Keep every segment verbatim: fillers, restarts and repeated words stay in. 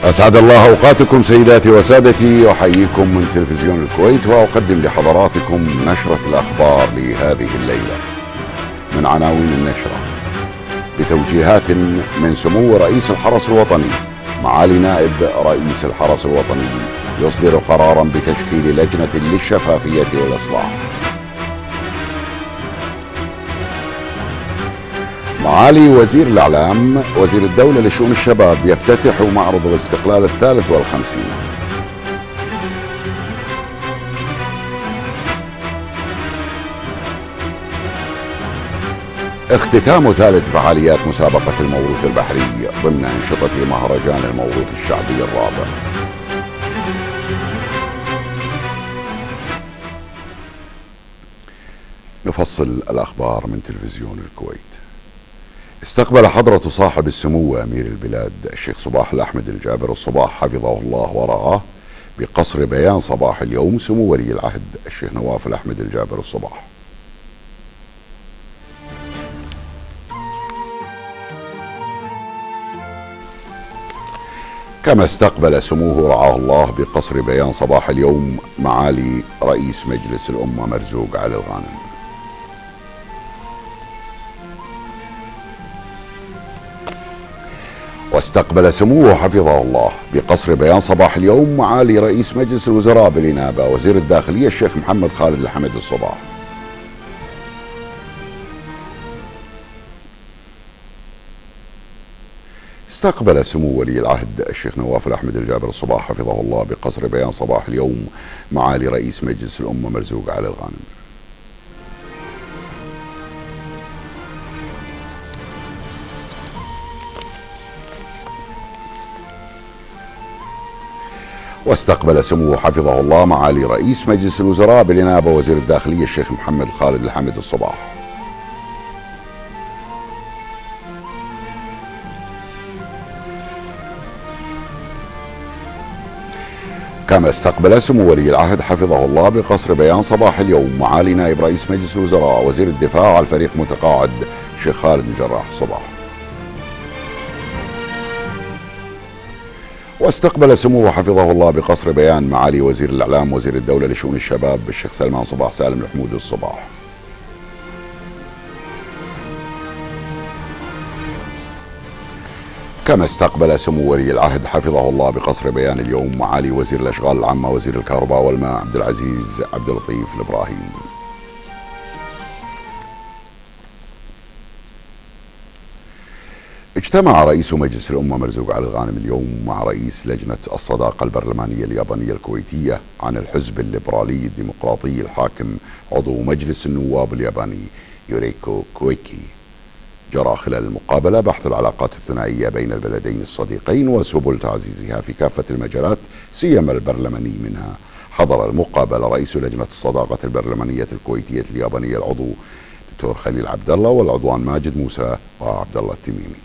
أسعد الله أوقاتكم سيداتي وسادتي، أحييكم من تلفزيون الكويت وأقدم لحضراتكم نشرة الأخبار لهذه الليلة. من عناوين النشرة: بتوجيهات من سمو رئيس الحرس الوطني، معالي نائب رئيس الحرس الوطني يصدر قرارا بتشكيل لجنة للشفافية والإصلاح. معالي وزير الإعلام وزير الدولة لشؤون الشباب يفتتح معرض الاستقلال الثالث والخمسين. اختتام ثالث فعاليات مسابقة الموروث البحري ضمن أنشطة مهرجان الموروث الشعبي الرابع. نفصل الأخبار من تلفزيون الكويت. استقبل حضرة صاحب السمو أمير البلاد الشيخ صباح الأحمد الجابر الصباح حفظه الله ورعاه بقصر بيان صباح اليوم سمو ولي العهد الشيخ نواف الأحمد الجابر الصباح. كما استقبل سموه رعاه الله بقصر بيان صباح اليوم معالي رئيس مجلس الأمة مرزوق علي الغانم. واستقبل سموه حفظه الله بقصر بيان صباح اليوم معالي رئيس مجلس الوزراء بالإنابة وزير الداخلية الشيخ محمد خالد الحمد الصباح. استقبل سمو ولي العهد الشيخ نواف الأحمد الجابر الصباح حفظه الله بقصر بيان صباح اليوم معالي رئيس مجلس الأمة مرزوق علي الغانم. واستقبل سموه حفظه الله معالي رئيس مجلس الوزراء بالإنابة وزير الداخلية الشيخ محمد خالد الحمد الصباح. كما استقبل سمو ولي العهد حفظه الله بقصر بيان صباح اليوم معالي نائب رئيس مجلس الوزراء وزير الدفاع الفريق متقاعد الشيخ خالد الجراح الصباح. واستقبل سموه حفظه الله بقصر بيان معالي وزير الإعلام وزير الدولة لشؤون الشباب الشيخ سلمان صباح سالم الحمود الصباح. كما استقبل سمو ولي العهد حفظه الله بقصر بيان اليوم معالي وزير الأشغال العامة وزير الكهرباء والماء عبد العزيز عبد اللطيف الإبراهيم. اجتمع رئيس مجلس الأمة مرزوق علي الغانم اليوم مع رئيس لجنة الصداقة البرلمانية اليابانية الكويتية عن الحزب الليبرالي الديمقراطي الحاكم عضو مجلس النواب الياباني يوريكو كويكي. جرى خلال المقابلة بحث العلاقات الثنائية بين البلدين الصديقين وسبل تعزيزها في كافة المجالات سيما البرلماني. منها حضر المقابلة رئيس لجنة الصداقة البرلمانية الكويتية اليابانية العضو دكتور خليل عبد الله والعضوان ماجد موسى وعبد الله التميمي.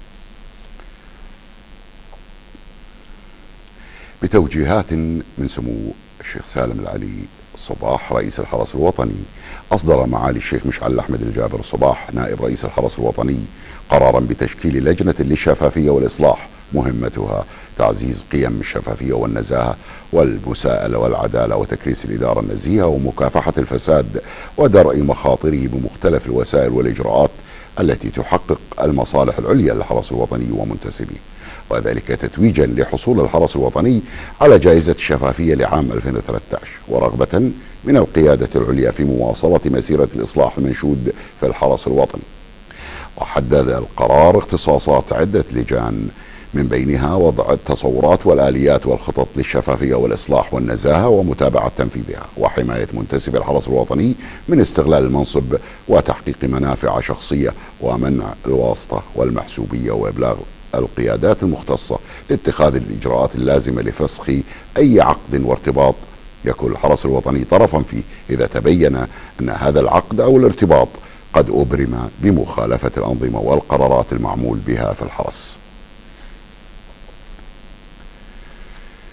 بتوجيهات من سمو الشيخ سالم العلي الصباح رئيس الحرس الوطني، أصدر معالي الشيخ مشعل الأحمد الجابر الصباح نائب رئيس الحرس الوطني قرارا بتشكيل لجنة للشفافية والإصلاح مهمتها تعزيز قيم الشفافية والنزاهة والمساءلة والعدالة وتكريس الإدارة النزيهة ومكافحة الفساد ودرء مخاطره بمختلف الوسائل والإجراءات التي تحقق المصالح العليا للحرس الوطني ومنتسبيه، وذلك تتويجا لحصول الحرس الوطني على جائزة الشفافية لعام ألفين وثلاثة عشر ورغبة من القيادة العليا في مواصلة مسيرة الإصلاح المنشود في الحرس الوطني. وحدد القرار اختصاصات عدة لجان من بينها وضع التصورات والآليات والخطط للشفافية والإصلاح والنزاهة ومتابعة تنفيذها وحماية منتسبي الحرس الوطني من استغلال المنصب وتحقيق منافع شخصية ومنع الواسطة والمحسوبية وإبلاغ القيادات المختصة لاتخاذ الإجراءات اللازمة لفسخ أي عقد وارتباط يكون الحرس الوطني طرفا فيه إذا تبين أن هذا العقد أو الارتباط قد أبرم بمخالفة الأنظمة والقرارات المعمول بها في الحرس.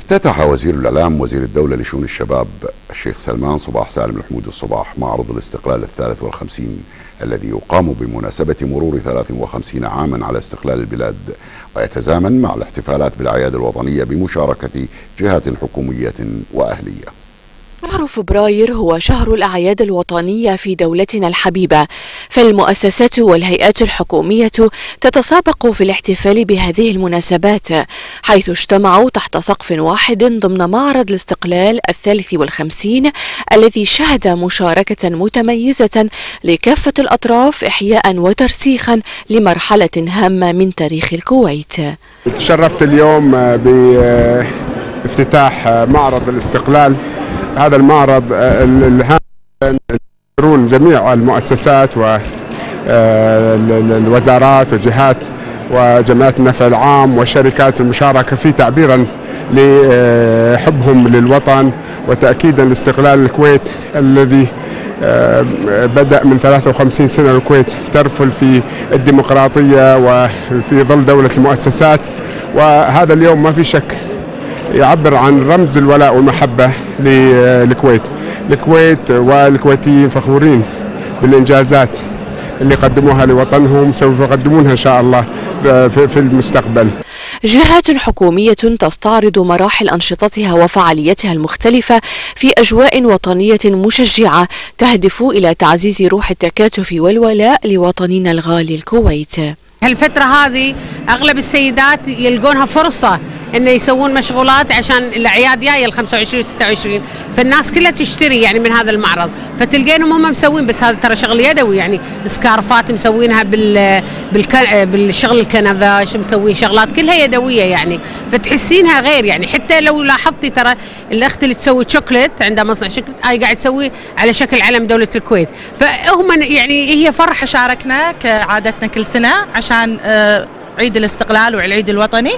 افتتح وزير الإعلام وزير الدولة لشؤون الشباب الشيخ سلمان صباح سالم الحمودي الصباح معرض الاستقلال الثالث والخمسين الذي يقام بمناسبة مرور ثلاث وخمسين عاما على استقلال البلاد، ويتزامن مع الاحتفالات بالأعياد الوطنية بمشاركة جهات حكومية وأهلية. شهر فبراير هو شهر الأعياد الوطنية في دولتنا الحبيبة، فالمؤسسات والهيئات الحكومية تتسابق في الاحتفال بهذه المناسبات، حيث اجتمعوا تحت سقف واحد ضمن معرض الاستقلال الثالث والخمسين الذي شهد مشاركة متميزة لكافة الأطراف إحياء وترسيخا لمرحلة هامة من تاريخ الكويت. تشرفت اليوم بافتتاح معرض الاستقلال. هذا المعرض الهام يدورون جميع المؤسسات والوزارات والجهات وجمعيات النفع العام والشركات المشاركة فيه تعبيرا لحبهم للوطن وتأكيدا لاستقلال الكويت الذي بدأ من ثلاث وخمسين سنة. الكويت ترفل في الديمقراطية وفي ظل دولة المؤسسات، وهذا اليوم ما في شك يعبر عن رمز الولاء والمحبة للكويت. الكويت والكويتيين فخورين بالإنجازات اللي قدموها لوطنهم، سوف يقدمونها إن شاء الله في المستقبل. جهات حكومية تستعرض مراحل أنشطتها وفعاليتها المختلفة في أجواء وطنية مشجعة تهدف إلى تعزيز روح التكاتف والولاء لوطننا الغالي الكويت. هالفترة هذه أغلب السيدات يلقونها فرصة إنه يسوون مشغولات عشان الأعياد جاية ال خمسة وعشرين وستة وعشرين، فالناس كلها تشتري يعني من هذا المعرض، فتلقينهم هم مسوين، بس هذا ترى شغل يدوي، يعني سكارفات مسوينها بال بالك... بالشغل الكنفاش، مسوين شغلات كلها يدوية يعني، فتحسينها غير يعني. حتى لو لاحظتي ترى الأخت اللي تسوي شوكليت عندها مصنع شوكليت هاي قاعد تسوي على شكل علم دولة الكويت، فهم يعني هي فرحة. شاركنا كعادتنا كل سنة عشان عيد الاستقلال والعيد الوطني،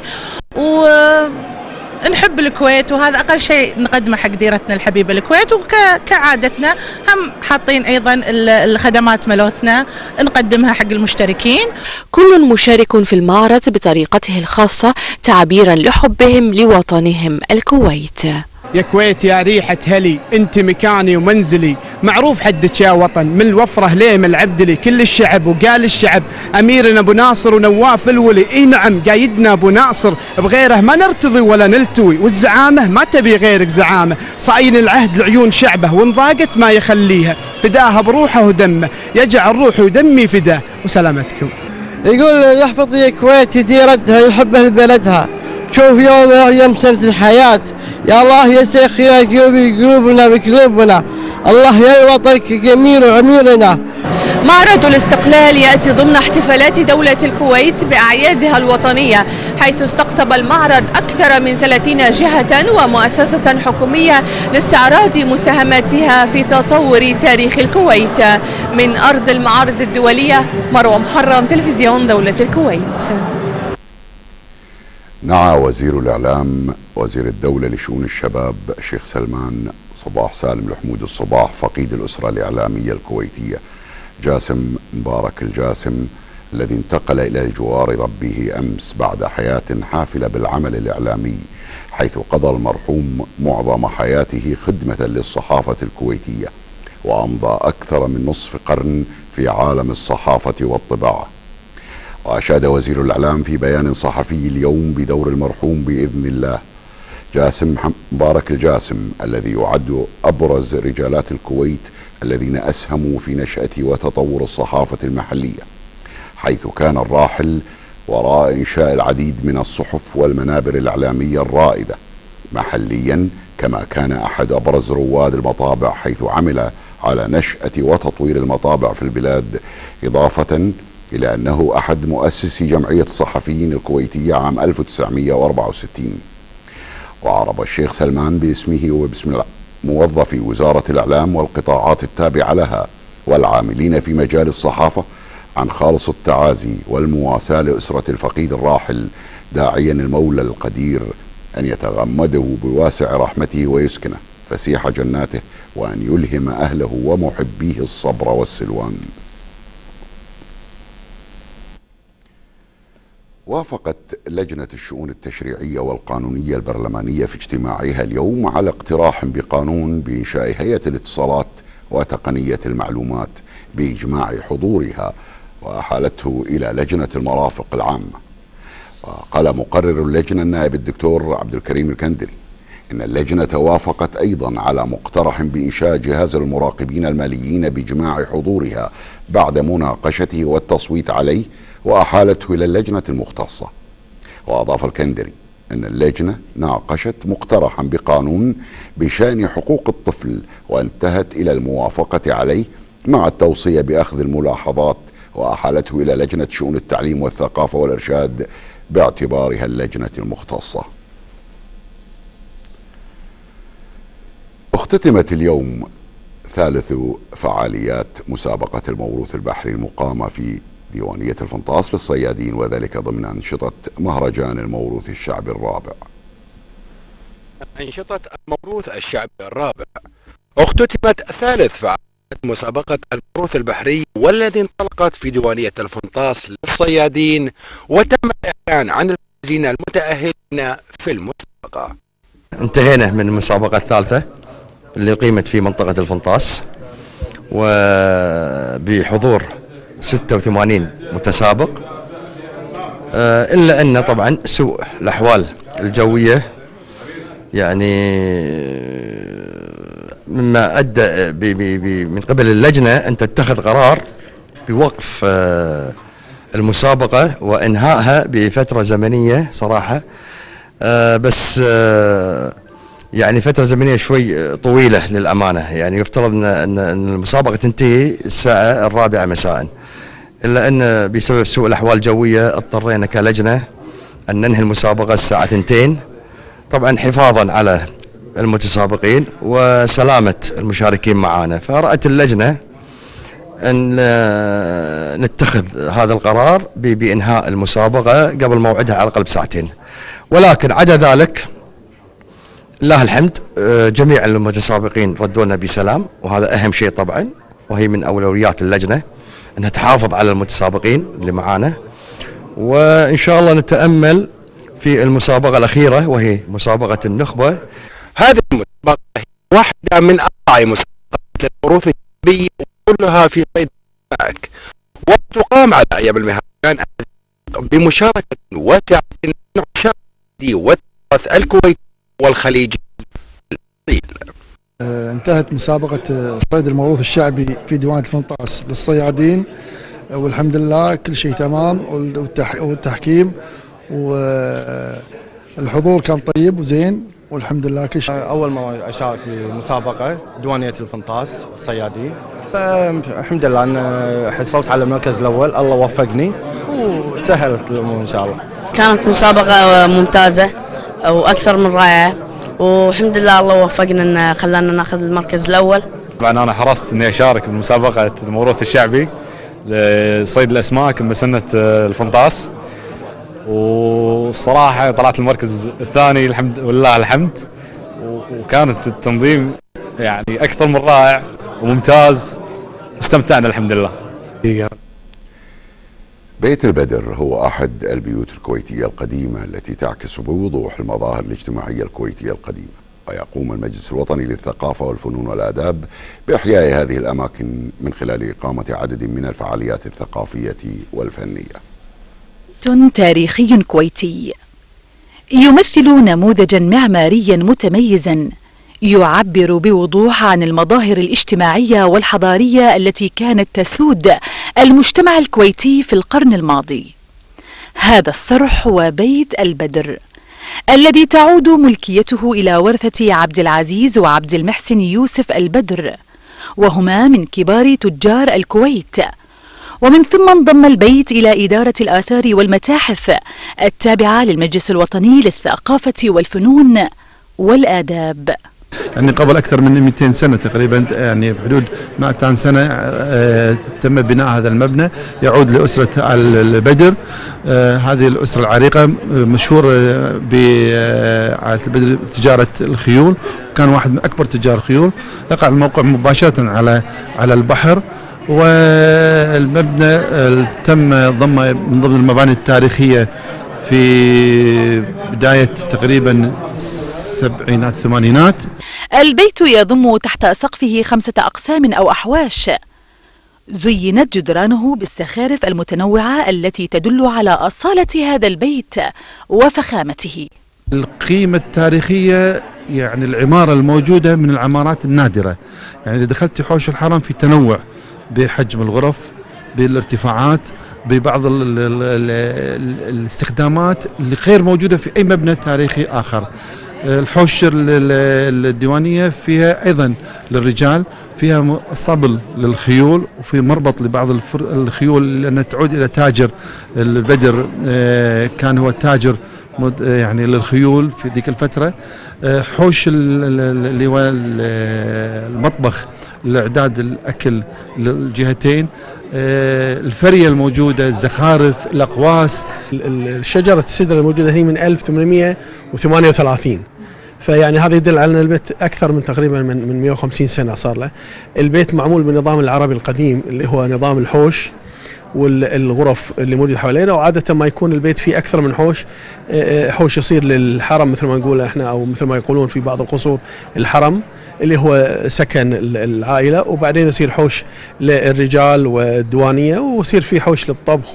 ونحب الكويت وهذا أقل شيء نقدمه حق ديرتنا الحبيبة الكويت، وكعادتنا هم حاطين أيضا الخدمات ملوتنا نقدمها حق المشتركين. كل مشارك في المعرض بطريقته الخاصة تعبيرا لحبهم لوطنهم الكويت. يا كويت يا ريحة هلي، انت مكاني ومنزلي، معروف حدك يا وطن، من الوفرة ليم العبدلي، كل الشعب وقال الشعب اميرنا ابو ناصر ونواف الولي. اي نعم قايدنا ابو ناصر، بغيره ما نرتضي ولا نلتوي، والزعامة ما تبي غيرك زعامة، صاين العهد لعيون شعبه وان ضاقت ما يخليها، فداها بروحه ودمه، يجعل روحي ودمي فداه. وسلامتكم. يقول يحفظ يا كويت ديرتها يحبها لبلدها، شوف يوم يوم شمس الحياة، يا الله يا شيخ يا قلوبنا بقلوبنا، الله يا وطنك جميل وعميرنا. معرض الاستقلال يأتي ضمن احتفالات دولة الكويت بأعيادها الوطنية، حيث استقطب المعرض أكثر من ثلاثين جهة ومؤسسة حكومية لاستعراض مساهماتها في تطور تاريخ الكويت. من أرض المعارض الدولية، مروة محرم، تلفزيون دولة الكويت. نعى وزير الإعلام وزير الدولة لشؤون الشباب الشيخ سلمان صباح سالم الحمودي الصباح فقيد الأسرة الإعلامية الكويتية جاسم مبارك الجاسم الذي انتقل إلى جوار ربه أمس بعد حياة حافلة بالعمل الإعلامي، حيث قضى المرحوم معظم حياته خدمة للصحافة الكويتية، وأمضى أكثر من نصف قرن في عالم الصحافة والطباعة. وأشاد وزير الإعلام في بيان صحفي اليوم بدور المرحوم بإذن الله جاسم مبارك الجاسم الذي يعد أبرز رجالات الكويت الذين أسهموا في نشأة وتطور الصحافة المحلية، حيث كان الراحل وراء إنشاء العديد من الصحف والمنابر الإعلامية الرائدة محليا، كما كان أحد أبرز رواد المطابع، حيث عمل على نشأة وتطوير المطابع في البلاد، إضافة إلى أنه أحد مؤسسي جمعية الصحفيين الكويتية عام ألف وتسعمئة وأربعة وستين. وعرب الشيخ سلمان باسمه وباسم موظفي وزارة الإعلام والقطاعات التابعة لها والعاملين في مجال الصحافة عن خالص التعازي والمواساة لأسرة الفقيد الراحل، داعيا المولى القدير أن يتغمده بواسع رحمته ويسكنه فسيح جناته، وأن يلهم أهله ومحبيه الصبر والسلوان. وافقت لجنة الشؤون التشريعية والقانونية البرلمانية في اجتماعها اليوم على اقتراح بقانون بإنشاء هيئة الاتصالات وتقنية المعلومات بإجماع حضورها، وأحالته إلى لجنة المرافق العامة. وقال مقرر اللجنة النائب الدكتور عبد الكريم الكندري إن اللجنة وافقت أيضا على مقترح بإنشاء جهاز المراقبين الماليين بإجماع حضورها بعد مناقشته والتصويت عليه، وأحالته إلى اللجنة المختصة. وأضاف الكندري أن اللجنة ناقشت مقترحا بقانون بشأن حقوق الطفل وانتهت إلى الموافقة عليه مع التوصية بأخذ الملاحظات، وأحالته إلى لجنة شؤون التعليم والثقافة والإرشاد باعتبارها اللجنة المختصة. اختتمت اليوم ثالث فعاليات مسابقة الموروث البحري المقامة في ديوانية الفنطاس للصيادين، وذلك ضمن أنشطة مهرجان الموروث الشعبي الرابع. أنشطة الموروث الشعبي الرابع اختتمت ثالث فعاليات مسابقة الموروث البحري والذي انطلقت في ديوانية الفنطاس للصيادين، وتم الإعلان عن الفائزين المتأهلين في المسابقة. انتهينا من المسابقة الثالثة اللي قيمت في منطقة الفنطاس وبحضور ستة وثمانين متسابق، إلا أن طبعا سوء الأحوال الجوية يعني مما أدى بي بي بي من قبل اللجنة أن تتخذ قرار بوقف المسابقة وإنهائها بفترة زمنية صراحة، بس يعني فترة زمنية شوي طويلة للأمانة. يعني يفترض أن المسابقة تنتهي الساعة الرابعة مساء، إلا أن بسبب سوء الأحوال الجوية اضطرينا كلجنة أن ننهي المسابقة الساعة اثنتين، طبعا حفاظا على المتسابقين وسلامة المشاركين معنا. فرأت اللجنة أن نتخذ هذا القرار بإنهاء المسابقة قبل موعدها على الأقل بساعتين، ولكن عدا ذلك لله الحمد جميع المتسابقين ردونا بسلام، وهذا أهم شيء طبعا، وهي من أولويات اللجنة أنها تحافظ على المتسابقين اللي معانا. وإن شاء الله نتأمل في المسابقة الأخيرة وهي مسابقة النخبة. هذه المسابقة هي واحدة من أربع مسابقات الموروث الشعبي وكلها في صيد السمك، وتقام على أيام المهرجان بمشاركة واسعة من عشاق والتراث الكويتي والخليجي. انتهت مسابقة صيد الموروث الشعبي في ديوان الفنطاس للصيادين، والحمد لله كل شيء تمام، والتحكيم والحضور كان طيب وزين، والحمد لله كل شيء. أول ما أشارك بمسابقة ديوانية الفنطاس الصيادين، فالحمد لله أن حصلت على المركز الأول، الله وفقني وتسهلت الأمور إن شاء الله. كانت مسابقة ممتازة وأكثر من رائعة، والحمد لله الله وفقنا ان خلانا ناخذ المركز الاول. طبعا انا حرصت اني اشارك بمسابقه الموروث الشعبي لصيد الاسماك بمسنه الفنطاس، والصراحه طلعت المركز الثاني الحمد ولله الحمد، وكانت التنظيم يعني اكثر من رائع وممتاز، واستمتعنا الحمد لله. بيت البدر هو أحد البيوت الكويتية القديمة التي تعكس بوضوح المظاهر الاجتماعية الكويتية القديمة، ويقوم المجلس الوطني للثقافة والفنون والآداب بإحياء هذه الأماكن من خلال إقامة عدد من الفعاليات الثقافية والفنية. تاريخي كويتي يمثل نموذجا معماريا متميزا يعبر بوضوح عن المظاهر الاجتماعية والحضارية التي كانت تسود المجتمع الكويتي في القرن الماضي. هذا الصرح هو بيت البدر الذي تعود ملكيته إلى ورثة عبد العزيز وعبد المحسن يوسف البدر، وهما من كبار تجار الكويت، ومن ثم انضم البيت إلى إدارة الآثار والمتاحف التابعة للمجلس الوطني للثقافة والفنون والآداب. يعني قبل أكثر من مئتين سنة تقريبا، يعني بحدود مئتين سنة تم بناء هذا المبنى، يعود لأسرة البدر. هذه الأسرة العريقة مشهور بتجارة الخيول، كان واحد من أكبر تجار الخيول، يقع الموقع مباشرة على على البحر، والمبنى تم ضمه من ضمن المباني التاريخية في بداية تقريبا السبعينات الثمانينات. البيت يضم تحت سقفه خمسة أقسام أو أحواش، زينت جدرانه بالزخارف المتنوعة التي تدل على أصالة هذا البيت وفخامته. القيمة التاريخية يعني العمارة الموجودة من العمارات النادرة، يعني إذا دخلت حوش الحرم في تنوع بحجم الغرف، بالارتفاعات، ببعض ال ال ال الاستخدامات اللي غير موجودة في أي مبنى تاريخي آخر. الحوش الديوانية فيها أيضا للرجال، فيها اسطبل للخيول، وفي مربط لبعض الخيول لأنها تعود إلى تاجر البدر، كان هو تاجر يعني للخيول في ذيك الفترة. حوش اللي هو المطبخ لإعداد الأكل للجهتين، الفرية الموجودة، الزخارف، الأقواس. الشجرة السدر الموجودة هنا من ألف وثمانمئة وثمانية وثلاثين، فيعني هذا يدل على أن البيت أكثر من تقريبا من من مئة وخمسين سنة صار له. البيت معمول بالنظام العربي القديم اللي هو نظام الحوش والغرف اللي موجود حوالينا، وعادة ما يكون البيت فيه أكثر من حوش. حوش يصير للحرم مثل ما نقول احنا، أو مثل ما يقولون في بعض القصور الحرم اللي هو سكن العائلة، وبعدين يصير حوش للرجال والديوانية، ويصير في حوش للطبخ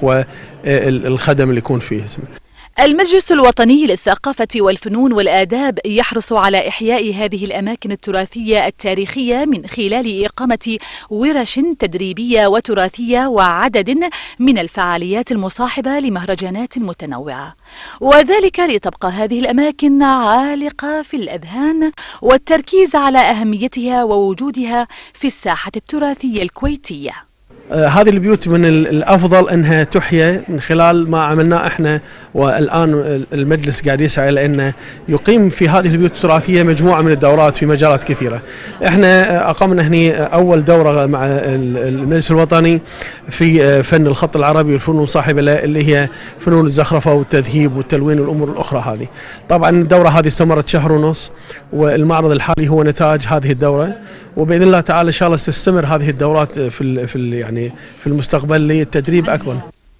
والخدم اللي يكون فيه. المجلس الوطني للثقافة والفنون والآداب يحرص على إحياء هذه الأماكن التراثية التاريخية من خلال إقامة ورش تدريبية وتراثية وعدد من الفعاليات المصاحبة لمهرجانات متنوعة، وذلك لتبقى هذه الأماكن عالقة في الأذهان والتركيز على أهميتها ووجودها في الساحة التراثية الكويتية. هذه البيوت من الافضل انها تحيا من خلال ما عملناه احنا، والان المجلس قاعد يسعى الى انه يقيم في هذه البيوت التراثيه مجموعه من الدورات في مجالات كثيره. احنا اقمنا هنا اول دوره مع المجلس الوطني في فن الخط العربي والفنون المصاحبه له، اللي هي فنون الزخرفه والتذهيب والتلوين والامور الاخرى هذه. طبعا الدوره هذه استمرت شهر ونص، والمعرض الحالي هو نتاج هذه الدوره، وباذن الله تعالى ان شاء الله تستمر هذه الدورات في ال في ال يعني في المستقبل للتدريب اكبر.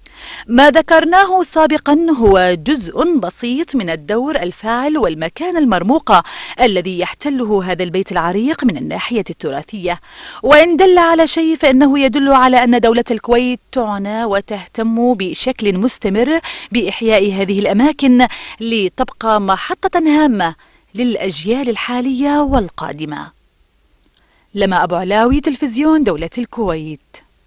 ما ذكرناه سابقا هو جزء بسيط من الدور الفاعل والمكان المرموقة الذي يحتله هذا البيت العريق من الناحية التراثية، وإن دل على شيء فإنه يدل على أن دولة الكويت تعنى وتهتم بشكل مستمر بإحياء هذه الأماكن لتبقى محطة هامة للأجيال الحالية والقادمة. لما أبو علاوي، تلفزيون دولة الكويت.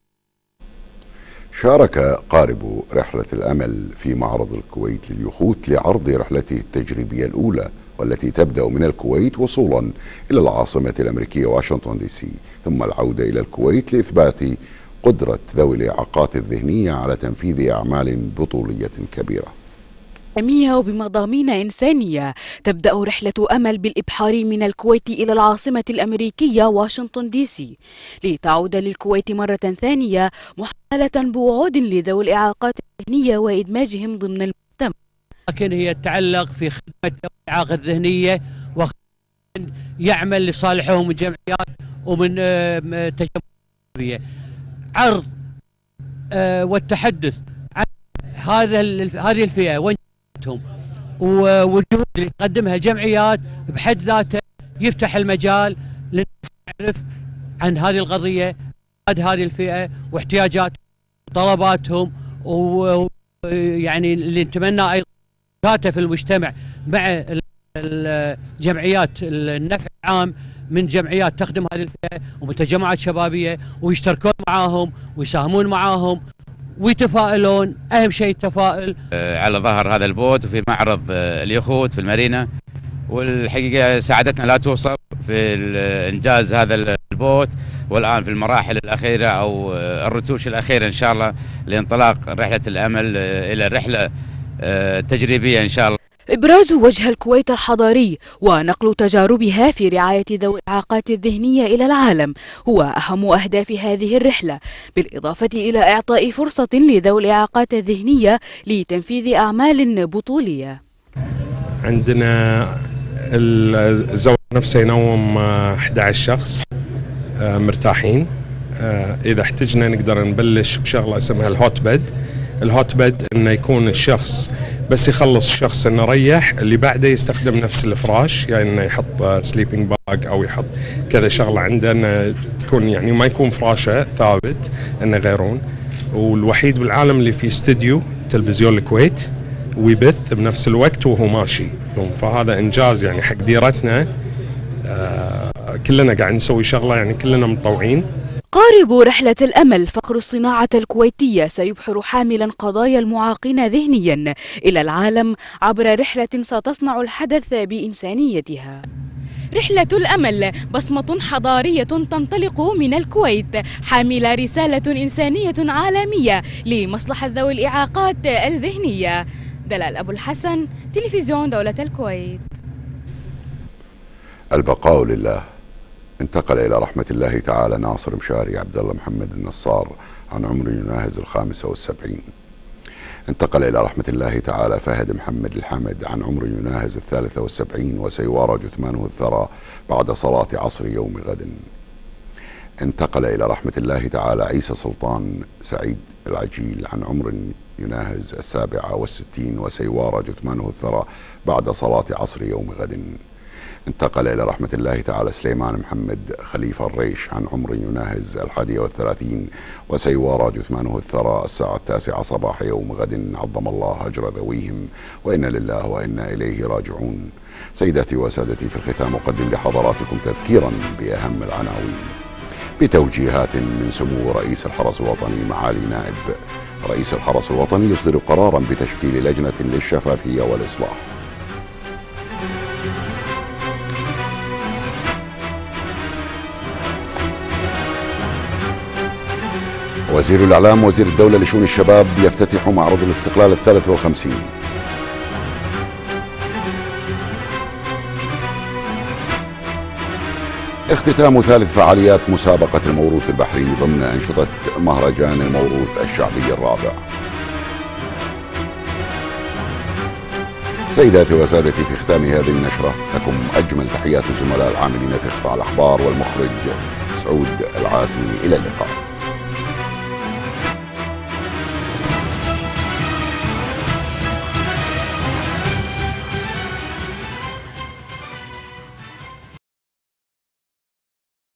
شارك قارب رحلة الأمل في معرض الكويت لليخوت لعرض رحلته التجريبية الأولى، والتي تبدأ من الكويت وصولا إلى العاصمة الأمريكية واشنطن دي سي، ثم العودة إلى الكويت لإثبات قدرة ذوي الإعاقات الذهنية على تنفيذ أعمال بطولية كبيرة إسلامية وبمضامين إنسانية. تبدأ رحلة أمل بالإبحار من الكويت إلى العاصمة الأمريكية واشنطن دي سي، لتعود للكويت مرة ثانية محملة بوعود لذوي الإعاقات الذهنية وإدماجهم ضمن المجتمع. لكن هي تتعلق في خدمة ذوي الإعاقة الذهنية ويعمل لصالحهم من جمعيات ومن تجمعات، عرض والتحدث عن هذا هذه الفئة وانجازاتهم والجهود اللي تقدمها الجمعيات بحد ذاته يفتح المجال لنعرف عن هذه القضية، عن هذه الفئة واحتياجاتهم وطلباتهم، ويعني اللي نتمنى ايضا مشاركته في المجتمع مع الجمعيات النفع العام من جمعيات تخدم هذه الفئة ومن تجمعات شبابية، ويشتركون معاهم ويساهمون معاهم ويتفائلون. اهم شيء التفاؤل. على ظهر هذا البوت وفي معرض اليخوت في المارينا، والحقيقه سعادتنا لا توصف في انجاز هذا البوت، والان في المراحل الاخيره او الرتوش الاخيره ان شاء الله لانطلاق رحله الامل الى رحله تجريبيه ان شاء الله. إبراز وجه الكويت الحضاري ونقل تجاربها في رعاية ذوي الإعاقات الذهنية إلى العالم هو أهم أهداف هذه الرحلة، بالإضافة إلى إعطاء فرصة لذوي الإعاقات الذهنية لتنفيذ أعمال بطولية. عندنا الزواج نفسه ينوم أحد عشر شخص مرتاحين، آه اذا احتجنا نقدر نبلش بشغله اسمها الهوت بيد. الهوت بيد انه يكون الشخص بس يخلص الشخص انه ريح، اللي بعده يستخدم نفس الفراش، يعني انه يحط سليبنج باج او يحط كذا شغله عنده انه تكون يعني ما يكون فراشه ثابت انه يغيرون. والوحيد بالعالم اللي في استديو تلفزيون الكويت ويبث بنفس الوقت وهو ماشي، فهذا انجاز يعني حق ديرتنا. آه كلنا قاعد نسوي شغله، يعني كلنا متطوعين. قارب رحلة الأمل فخر الصناعة الكويتية سيبحر حاملا قضايا المعاقين ذهنيا إلى العالم عبر رحلة ستصنع الحدث بإنسانيتها. رحلة الأمل بصمة حضارية تنطلق من الكويت حاملة رسالة إنسانية عالمية لمصلحة ذوي الإعاقات الذهنية. دلال أبو الحسن، تلفزيون دولة الكويت. البقاء لله. انتقل إلى رحمة الله تعالى ناصر مشاري عبد الله محمد النصار عن عمر يناهز الخامسة والسبعين. انتقل إلى رحمة الله تعالى فهد محمد الحمد عن عمر يناهز الثالثة والسبعين وسيوارى جثمانه الثرى بعد صلاة عصر يوم غد. انتقل إلى رحمة الله تعالى عيسى سلطان سعيد العجيل عن عمر يناهز السابعة والستين وسيوارى جثمانه الثرى بعد صلاة عصر يوم غد. انتقل إلى رحمة الله تعالى سليمان محمد خليفة الريش عن عمر يناهز الحادية والثلاثين وسيوارى جثمانه الثرى الساعة التاسعة صباح يوم غد. عظم الله أجر ذويهم وإنا لله وإنا إليه راجعون. سيداتي وسادتي، في الختام أقدم لحضراتكم تذكيرا بأهم العناوين بتوجيهات من سمو رئيس الحرس الوطني. معالي نائب رئيس الحرس الوطني يصدر قرارا بتشكيل لجنة للشفافية والإصلاح. وزير الإعلام وزير الدولة لشؤون الشباب يفتتح معرض الاستقلال الثالث والخمسين. اختتام ثالث فعاليات مسابقة الموروث البحري ضمن أنشطة مهرجان الموروث الشعبي الرابع. سيداتي وسادتي، في ختام هذه النشرة لكم أجمل تحيات الزملاء العاملين في قطاع الأخبار والمخرج سعود العازمي. إلى اللقاء.